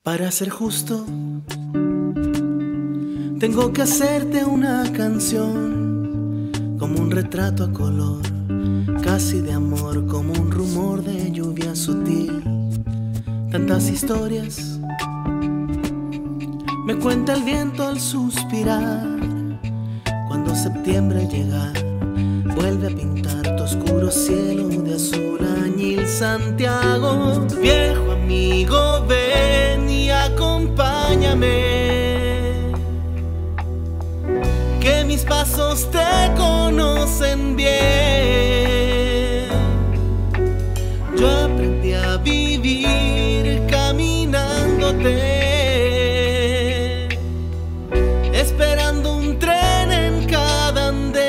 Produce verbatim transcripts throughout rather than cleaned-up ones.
Para ser justo, tengo que hacerte una canción, como un retrato a color, casi de amor, como un rumor de lluvia sutil. Tantas historias me cuenta el viento al suspirar, cuando septiembre al llegar vuelve a pintar tu oscuro cielo de azul añil. Santiago, viejo amigo, ven y acompáñame, que mis pasos te conocen bien. Yo aprendí a vivir caminándote, esperando un tren en cada andén.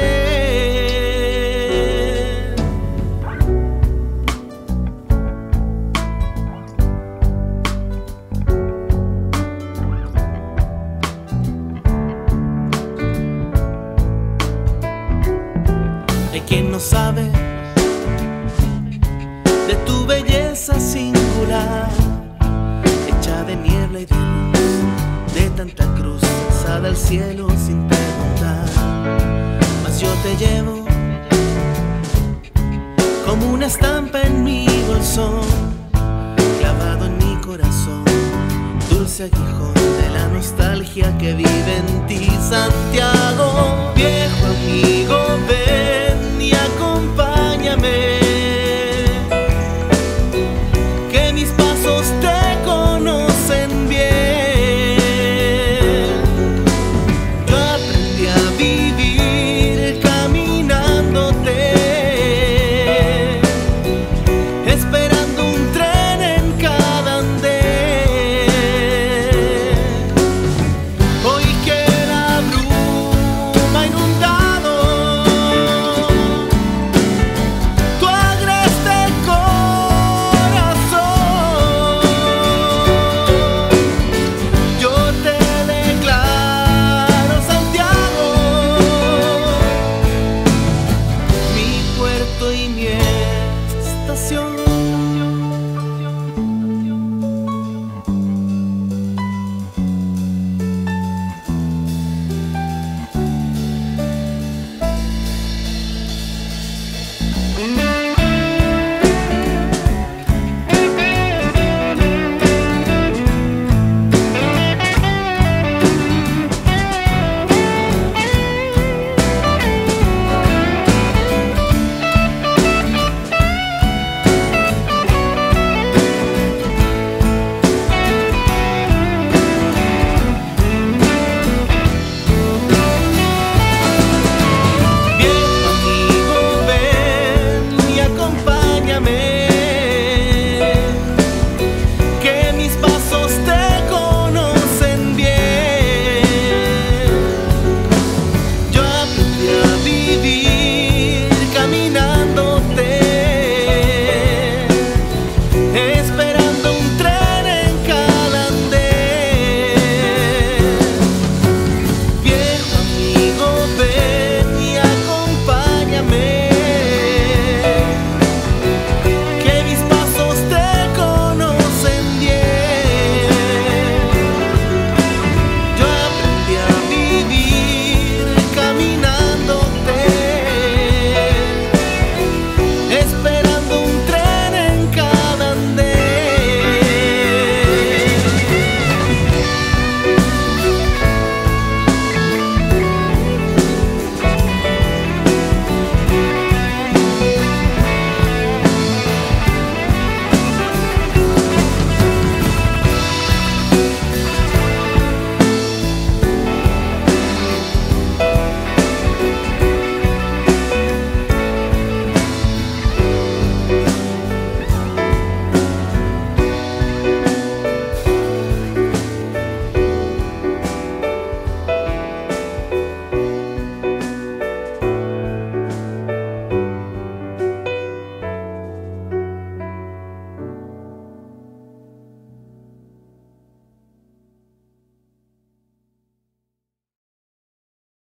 Hay quien no sabe de tu belleza singular, hecha de niebla y de luz, de tanta cruz alzada al cielo sin preguntar. Mas yo te llevo como una estampa en mi bolsón, clavado en mi corazón, dulce aguijón de la nostalgia que vive en ti. Santiago, viejo amigo,